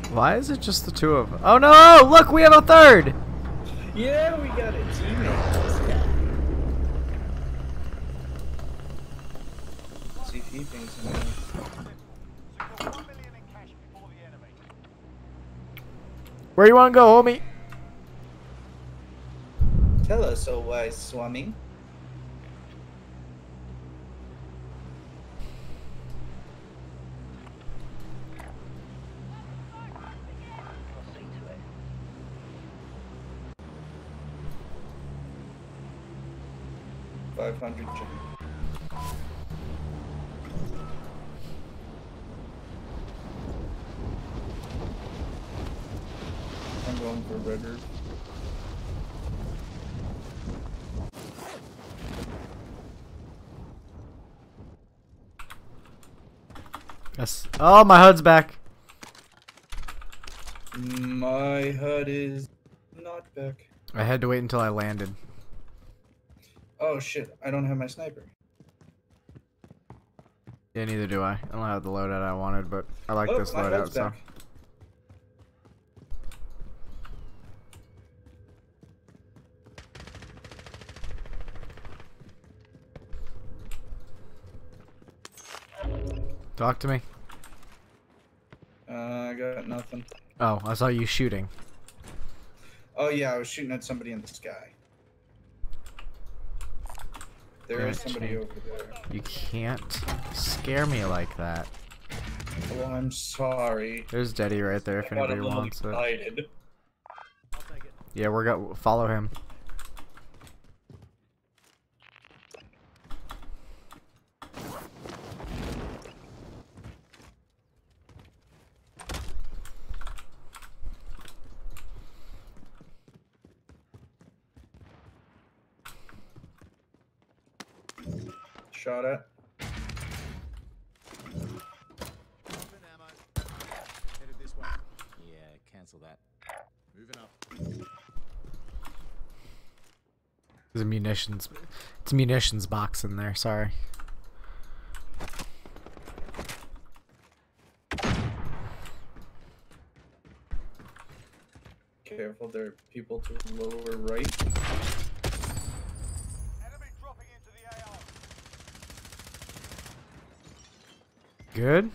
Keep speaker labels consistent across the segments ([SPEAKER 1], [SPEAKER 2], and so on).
[SPEAKER 1] Why is it just the two of us? Oh no! Look, we have a third!
[SPEAKER 2] Yeah, we got a teammate. See if he thinks
[SPEAKER 1] Where you wanna go, homie?
[SPEAKER 2] Tell us, oh wise Swami. $500. I'm going for Redder.
[SPEAKER 1] Yes. Oh, my HUD's back.
[SPEAKER 2] My HUD is not back.
[SPEAKER 1] I had to wait until I landed.
[SPEAKER 2] Oh shit, I don't have my sniper.
[SPEAKER 1] Yeah, neither do I. I don't have the loadout I wanted, but I like this
[SPEAKER 2] my
[SPEAKER 1] loadout,
[SPEAKER 2] HUD's
[SPEAKER 1] so.
[SPEAKER 2] back.
[SPEAKER 1] Talk to me.
[SPEAKER 2] I got nothing.
[SPEAKER 1] Oh, I saw you shooting.
[SPEAKER 2] Oh yeah, I was shooting at somebody in the sky. There is somebody over there.
[SPEAKER 1] You can't scare me like that.
[SPEAKER 2] Oh, I'm sorry.
[SPEAKER 1] There's Deddy right there if
[SPEAKER 2] I got a
[SPEAKER 1] anybody
[SPEAKER 2] little
[SPEAKER 1] wants it.
[SPEAKER 2] excited.
[SPEAKER 1] Yeah, follow him.
[SPEAKER 2] Shot at.
[SPEAKER 3] Yeah, cancel that. Moving up.
[SPEAKER 1] There's a it's a munitions box in there, sorry.
[SPEAKER 2] Careful, there are people to the lower right.
[SPEAKER 1] Good?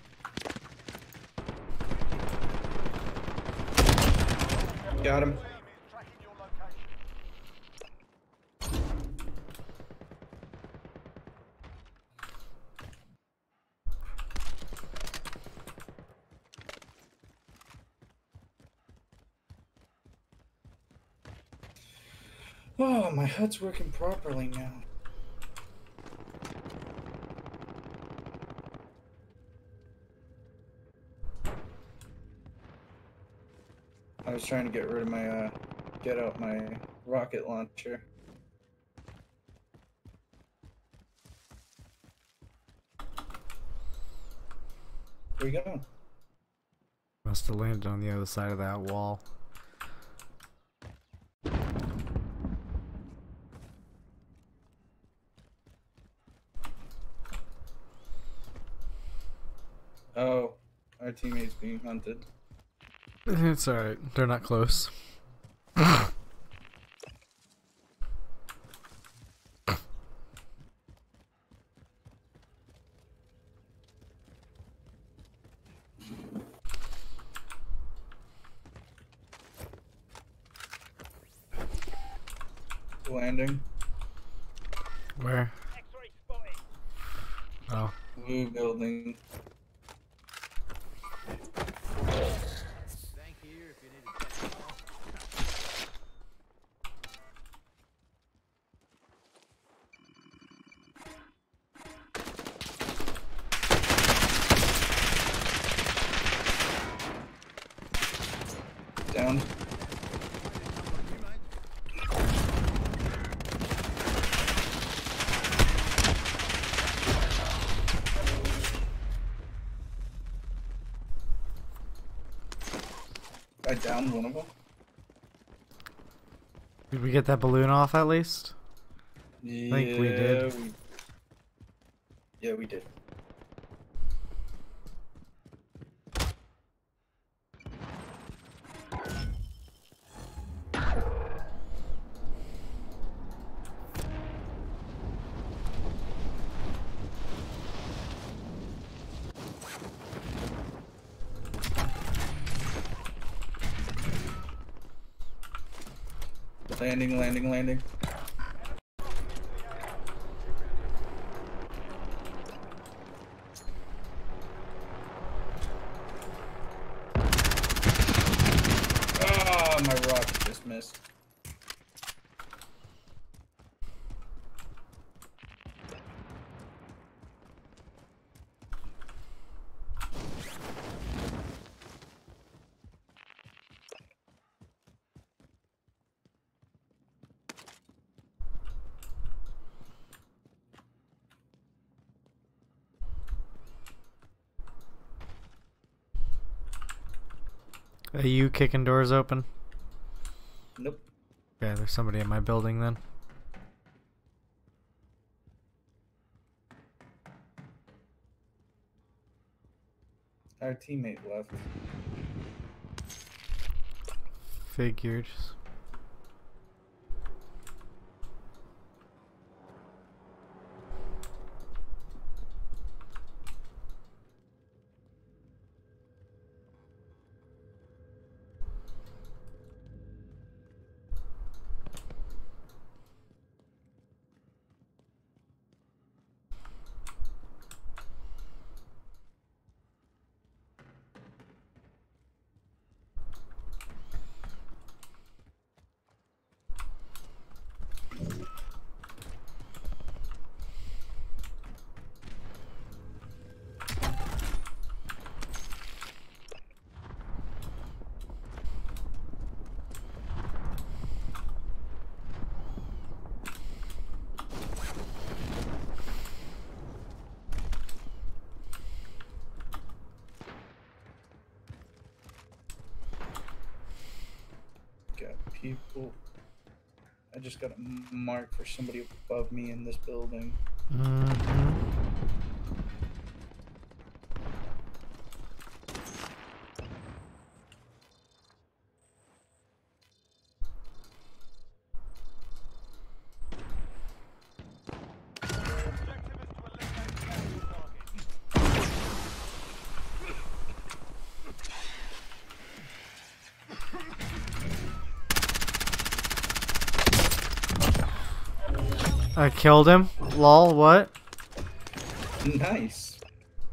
[SPEAKER 2] Got him. Oh, my HUD's working properly now. I was trying to get rid of my, get out my rocket launcher. Where you going?
[SPEAKER 1] Must have landed on the other side of that wall.
[SPEAKER 2] Oh, our teammate's being hunted.
[SPEAKER 1] It's alright, they're not close.
[SPEAKER 2] Landing.
[SPEAKER 1] Where? Oh.
[SPEAKER 2] Blue building.
[SPEAKER 3] Thank you if you need to check it off.
[SPEAKER 2] Down. I downed one of them.
[SPEAKER 1] Did we get that balloon off at least?
[SPEAKER 2] Yeah,
[SPEAKER 1] I think we did.
[SPEAKER 2] Yeah, we did. Landing, landing, landing. Ah, my rocket just missed.
[SPEAKER 1] Are you kicking doors open?
[SPEAKER 2] Nope.
[SPEAKER 1] Yeah, there's somebody in my building then.
[SPEAKER 2] Our teammate left.
[SPEAKER 1] Figured.
[SPEAKER 2] Got people. I just got a mark for somebody above me in this building.
[SPEAKER 1] Mm-hmm. I killed him. Lol, what?
[SPEAKER 2] Nice.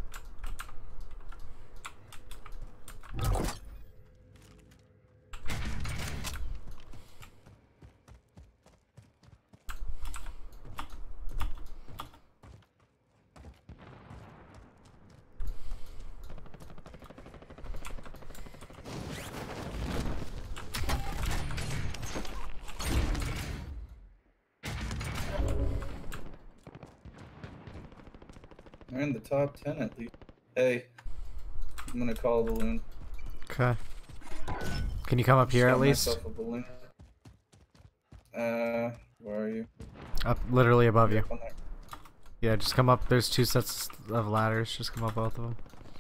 [SPEAKER 2] We're in the top 10 at least. Hey, I'm gonna call a balloon.
[SPEAKER 1] Okay. Can you come up here
[SPEAKER 2] Just
[SPEAKER 1] at
[SPEAKER 2] got
[SPEAKER 1] least?
[SPEAKER 2] myself a balloon. Where are you?
[SPEAKER 1] Up, literally above you.
[SPEAKER 2] Up on there.
[SPEAKER 1] Yeah, just come up. There's 2 sets of ladders. Just come up both of them.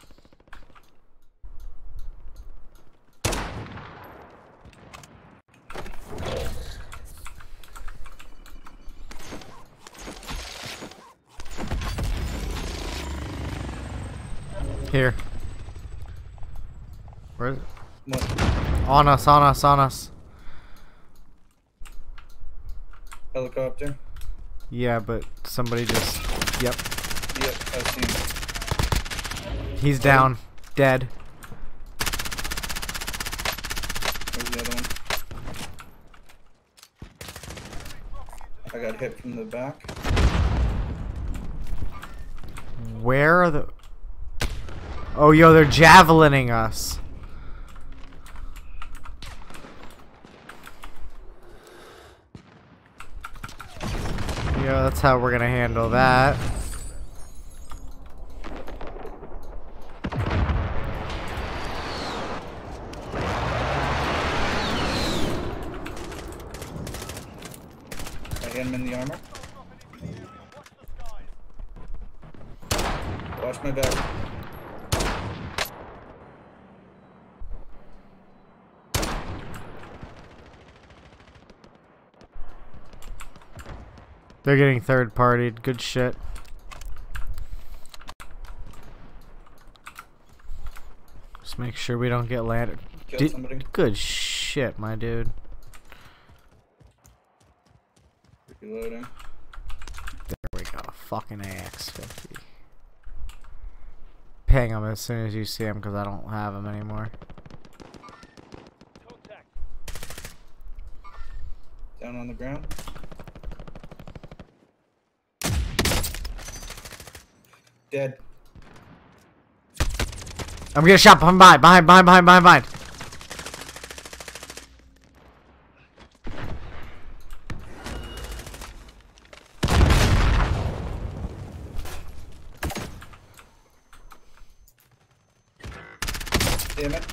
[SPEAKER 1] Here. Where is it?
[SPEAKER 2] What?
[SPEAKER 1] On us, on us, on us.
[SPEAKER 2] Helicopter?
[SPEAKER 1] Yeah, but somebody just... Yep.
[SPEAKER 2] Yep, I've seen it.
[SPEAKER 1] He's down. Dead.
[SPEAKER 2] Where's the other one? I got hit from the back.
[SPEAKER 1] Where are the... Oh, yo, they're javelining us. Yeah, that's how we're gonna handle that.
[SPEAKER 2] I hit him in the armor. Watch my back.
[SPEAKER 1] They're getting third-partied. Good shit. Just make sure we don't get landed.
[SPEAKER 2] Killed somebody.
[SPEAKER 1] Good shit, my dude.
[SPEAKER 2] reloading.
[SPEAKER 1] There we go. Fucking AX-50. Ping him as soon as you see him because I don't have him anymore.
[SPEAKER 2] Down on the ground. Dead.
[SPEAKER 1] I'm getting shot from behind.
[SPEAKER 2] Damn it.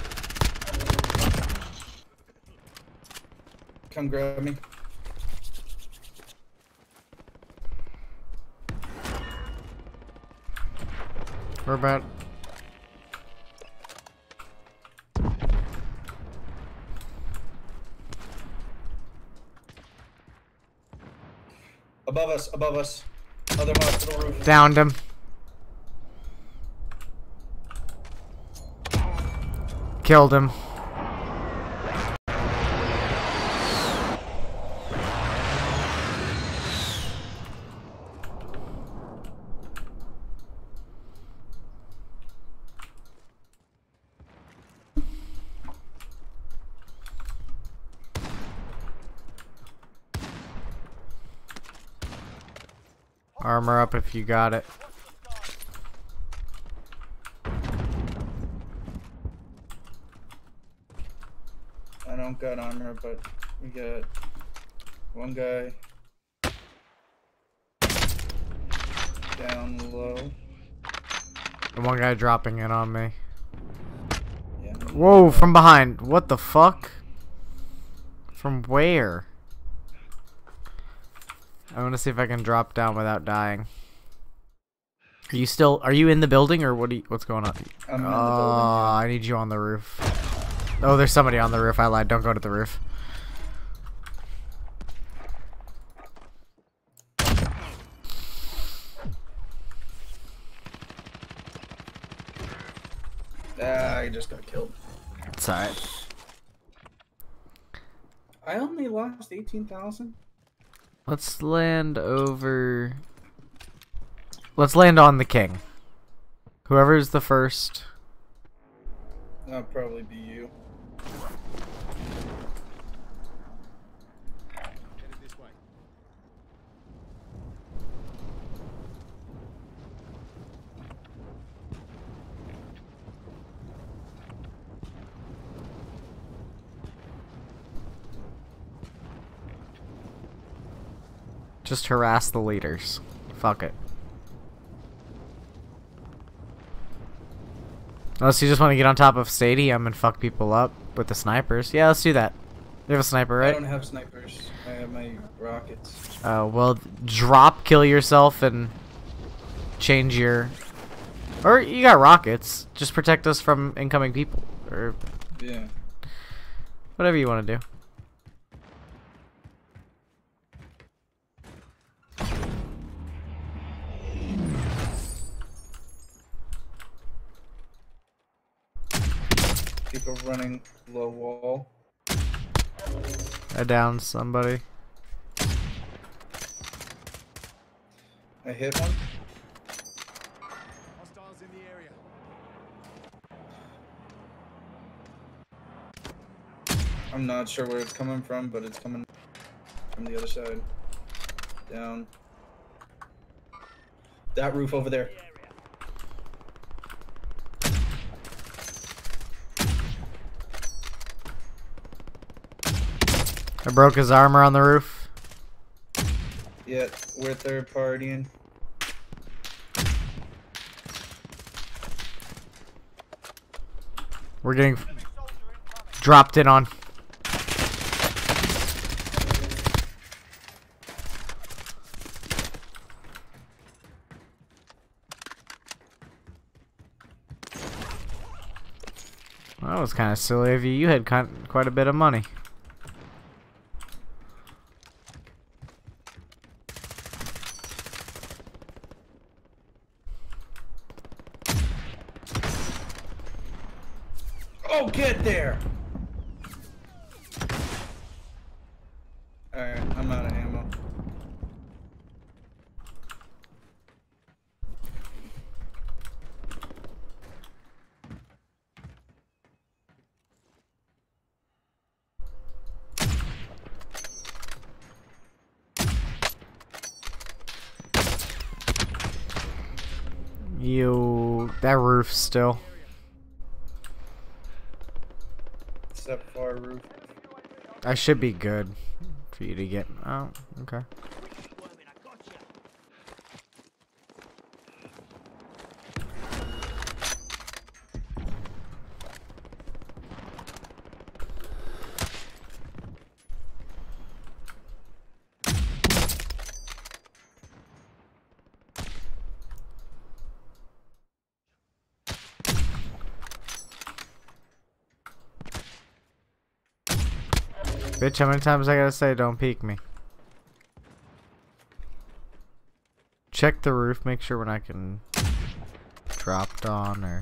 [SPEAKER 2] Come grab me.
[SPEAKER 1] We're about.
[SPEAKER 2] Above us. Other hospital roof.
[SPEAKER 1] Downed him. Killed him. Armor up if you got it.
[SPEAKER 2] I don't got armor, but we got one guy down low.
[SPEAKER 1] And one guy dropping it on me.
[SPEAKER 2] Yeah.
[SPEAKER 1] Whoa, from behind. What the fuck? From where? I want to see if I can drop down without dying. Are you in the building or what's going on?
[SPEAKER 2] I'm in the building. Yeah.
[SPEAKER 1] I need you on the roof. Oh, there's somebody on the roof. I lied. Don't go to the roof.
[SPEAKER 2] I just got killed.
[SPEAKER 1] It's alright.
[SPEAKER 2] I only lost 18,000.
[SPEAKER 1] Let's land over. Let's land on the king. Whoever's the first.
[SPEAKER 2] That'll probably be you.
[SPEAKER 3] Headed this way.
[SPEAKER 1] Just harass the leaders. Fuck it. Unless you just want to get on top of stadium and fuck people up with the snipers. Yeah, let's do that. You have a sniper,
[SPEAKER 2] I
[SPEAKER 1] right?
[SPEAKER 2] don't have snipers. I have my rockets.
[SPEAKER 1] Well, drop, kill yourself, and change your... Or you got rockets. Just protect us from incoming people. Or
[SPEAKER 2] Yeah.
[SPEAKER 1] whatever you want to do.
[SPEAKER 2] People running low wall.
[SPEAKER 1] I downed somebody.
[SPEAKER 2] I hit one.
[SPEAKER 3] Hostiles in the area.
[SPEAKER 2] I'm not sure where it's coming from, but it's coming from the other side. Down. That roof over there.
[SPEAKER 1] I broke his armor on the roof.
[SPEAKER 2] Yeah, we're third partying.
[SPEAKER 1] We're getting dropped in on. Well, that was kind of silly of you. You had quite a bit of money.
[SPEAKER 2] Oh, get there! Alright, I'm out of ammo.
[SPEAKER 1] That roof still.
[SPEAKER 2] It's that far roof.
[SPEAKER 1] I should be good for you to get. Oh, okay. Bitch, how many times I gotta say don't peek me? Check the roof, make sure when I can dropped on or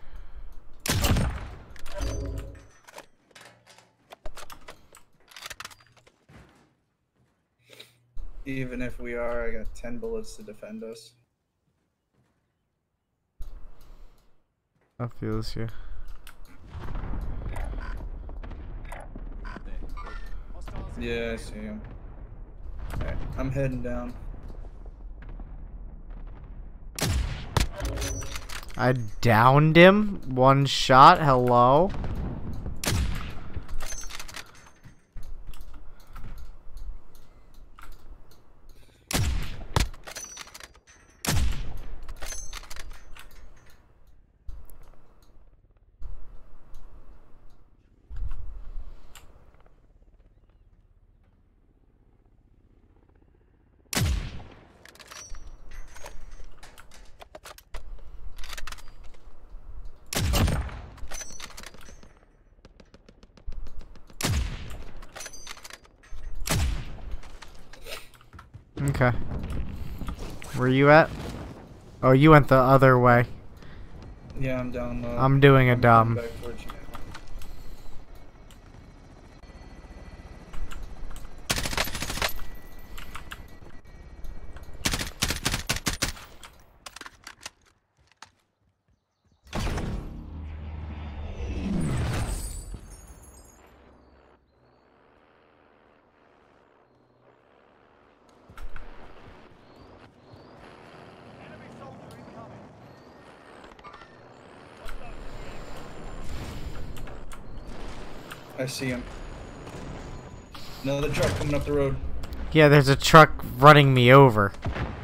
[SPEAKER 2] Even if we are, I got 10 bullets to defend us.
[SPEAKER 1] I feels you.
[SPEAKER 2] Yeah, I see him. Alright, I'm heading down.
[SPEAKER 1] I downed him. One shot. Hello. Okay. Where you at? Oh, you went the other way.
[SPEAKER 2] Yeah, I'm down low.
[SPEAKER 1] I'm doing a
[SPEAKER 2] I'm
[SPEAKER 1] dumb.
[SPEAKER 2] coming back towards you. I see him. Another truck coming up the road.
[SPEAKER 1] Yeah, there's a truck running me over.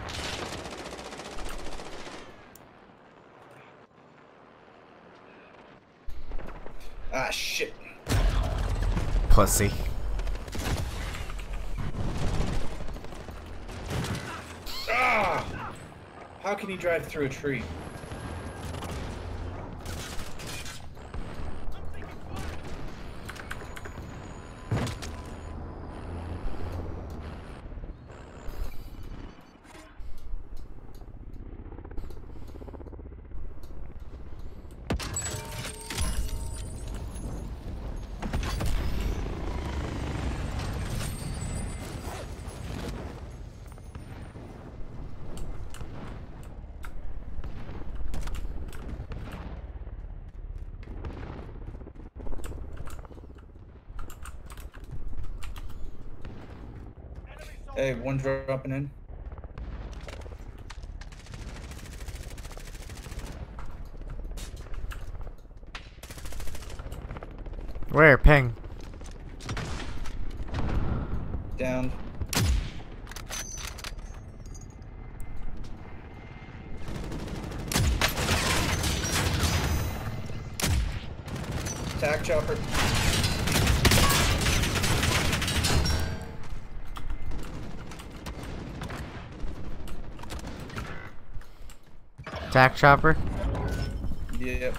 [SPEAKER 2] Ah, shit.
[SPEAKER 1] Pussy.
[SPEAKER 2] Ah! How can he drive through a tree? Hey, one dropping in.
[SPEAKER 1] Where? Ping.
[SPEAKER 2] Down. Tac chopper.
[SPEAKER 1] Tac chopper.
[SPEAKER 2] Yep.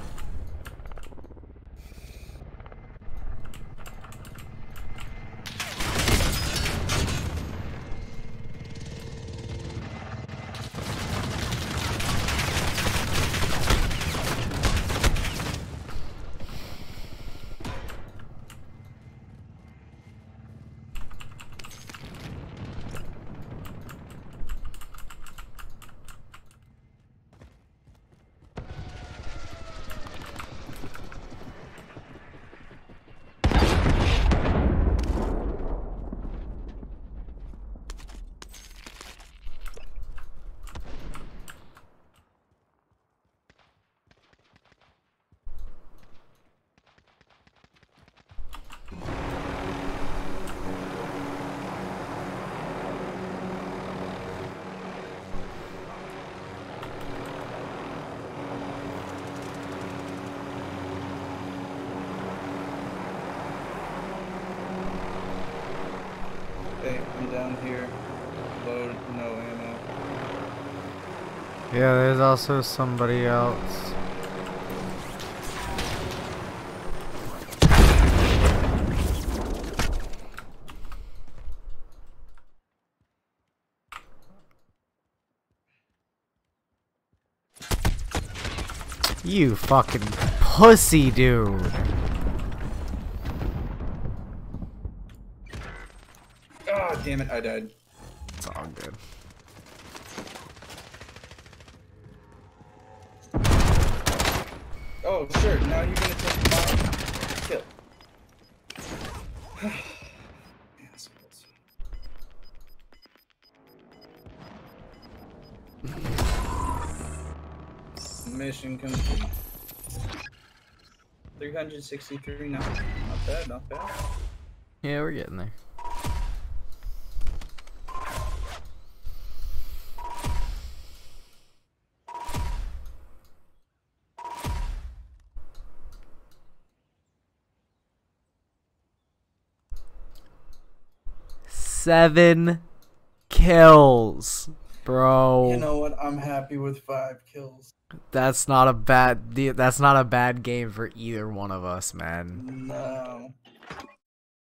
[SPEAKER 2] down here. Load, no ammo.
[SPEAKER 1] Yeah, there's also somebody else. You fucking pussy, dude.
[SPEAKER 2] Oh, damn it, I died.
[SPEAKER 1] It's all good.
[SPEAKER 2] Oh, sure, now you're gonna take my kill. Assholes. Mission complete. 363 now. Not bad, not bad.
[SPEAKER 1] Yeah, we're getting there. Seven kills, bro.
[SPEAKER 2] You know what? I'm happy with 5 kills.
[SPEAKER 1] That's not a bad game for either one of us, man.
[SPEAKER 2] No.